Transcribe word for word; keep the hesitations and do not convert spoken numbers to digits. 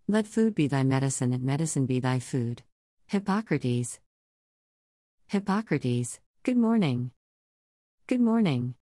Let food be thy medicine and medicine be thy food. Hippocrates. Hippocrates, good morning. Good morning.